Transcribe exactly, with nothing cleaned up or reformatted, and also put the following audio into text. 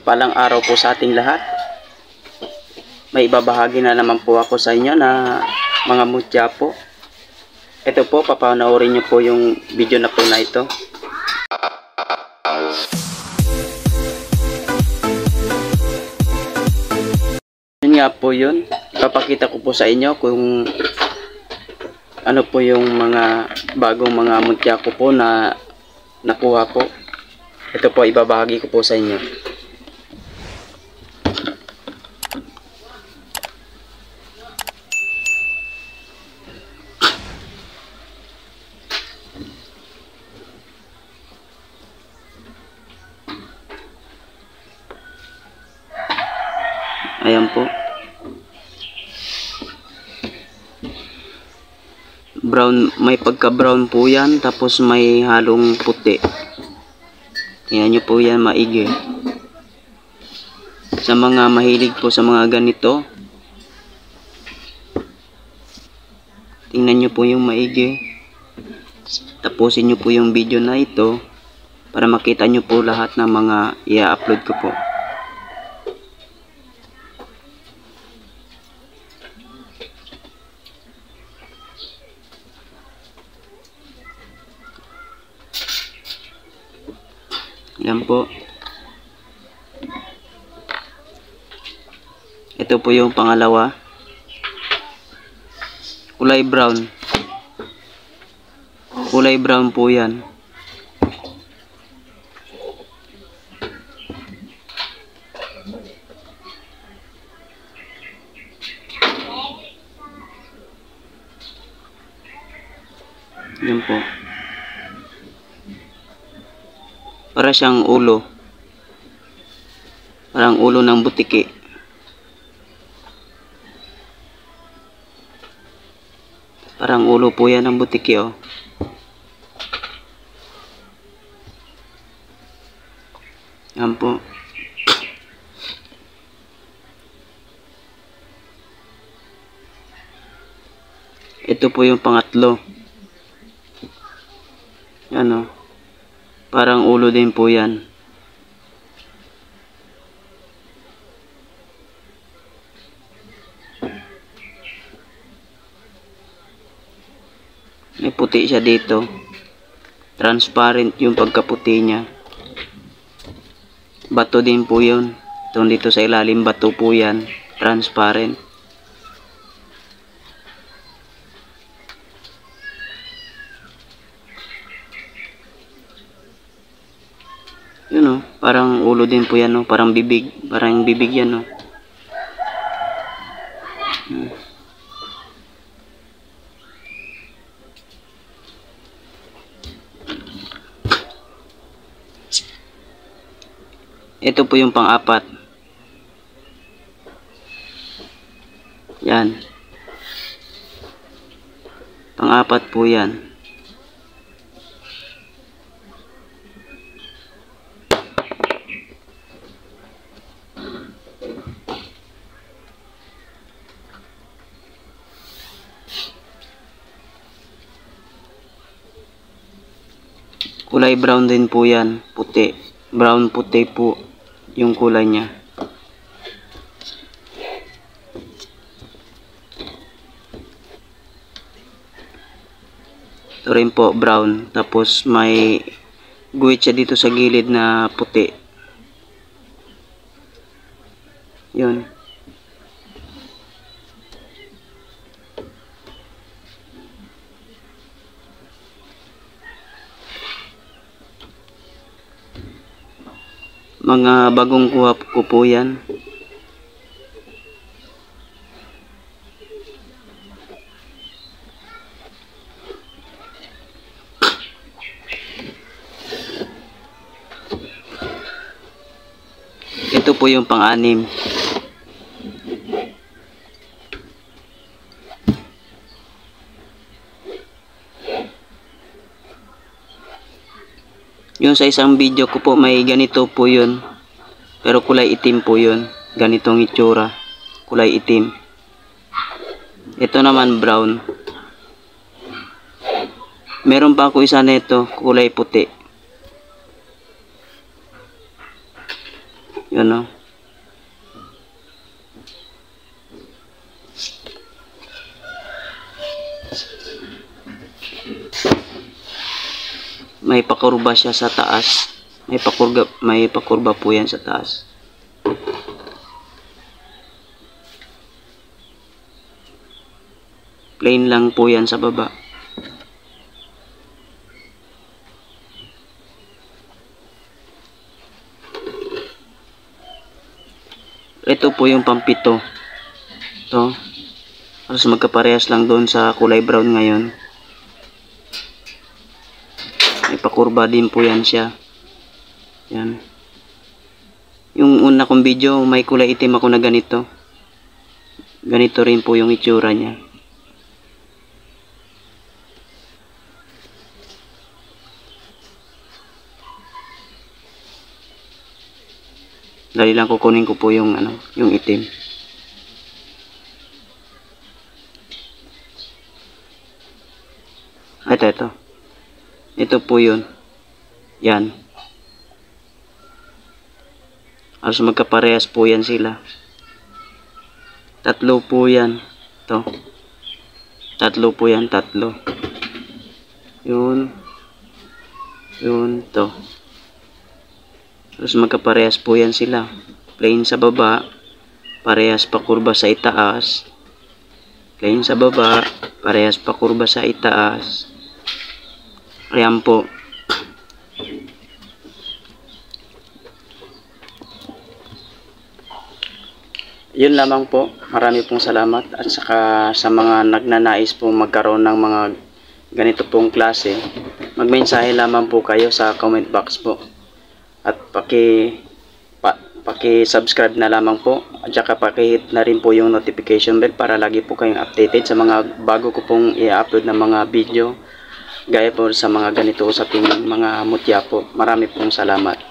mapagpalang araw po sa ating lahat. May ibabahagi na naman po ako sa inyo na mga mutya po. Ito po, papanoorin nyo po yung video na po na ito. Yun nga po yun. Papakita ko po sa inyo kung ano po yung mga bagong mga mutya ko po na nakuha po. Ito po, ibabahagi ko po sa inyo. Ayan po. Brown, may pagka brown po yan, tapos may halong puti. Tingnan nyo po yan maigi. Sa mga mahilig po sa mga ganito, tingnan nyo po yung maigi. Tapusin nyo po yung video na ito para makita nyo po lahat ng mga i-upload ko po. Yan po. Ito po yung pangalawa. Kulay brown. Kulay brown po yan. Yan po. Para siyang ulo. Parang ulo ng butiki. Parang ulo po yan ng butiki, oh. Yan po. Ito po yung pangatlo. Yan, oh. Parang ulo din po yan. May puti siya dito. Transparent yung pagkaputi niya. Bato din po yun. Itong dito sa ilalim, bato po yan. Transparent. Yun, oh, parang ulo din po yan, oh, parang bibig, parang bibig yan, oh. Hmm. Ito po yung pang-apat. Yan. Pang-apat po yan. Kulay brown din po yan, puti. Brown puti po yung kulay niya. Ito rin po, brown. Tapos may guhit siya dito sa gilid na puti. Yun. Mga bagong kuha ko po yan. Ito po yung pang-anim. Yung sa isang video ko po may ganito po yun. Pero kulay itim po yun. Ganitong itsura. Kulay itim. Ito naman brown. Meron pa ako isa nito, kulay puti. Yun o. May pakurba siya sa taas. May pakurba, may pakurba po yan sa taas. Plain lang po yan sa baba. Ito po yung pampito. Ito. Halos magkaparehas lang doon sa kulay brown ngayon. May pakurba din po yan siya. Yan. Yung una kong video, may kulay itim ako na ganito. Ganito rin po yung itsura niya. Dali lang kukunin ko po yung ano, yung itim. Ito, ito. Ito po yun. Yan. Halos magkaparehas po yan sila. Tatlo po yan. Ito. Tatlo po yan, tatlo. Yun. Yun, to. Halos magkaparehas po yan sila. Plain sa baba. Parehas pa kurba sa itaas. Plain sa baba. Parehas pa kurba sa itaas. Ayan po. Yun lamang po. Marami pong salamat. At saka sa mga nagnanais po magkaroon ng mga ganito pong klase, magmensahe lamang po kayo sa comment box po. At paki, pa, paki-subscribe na lamang po. At saka paki-hit na rin po yung notification bell para lagi po kayong updated sa mga bago ko pong i-upload na mga video. Gaya po sa mga ganito usaping mga mutya po. Marami pong salamat.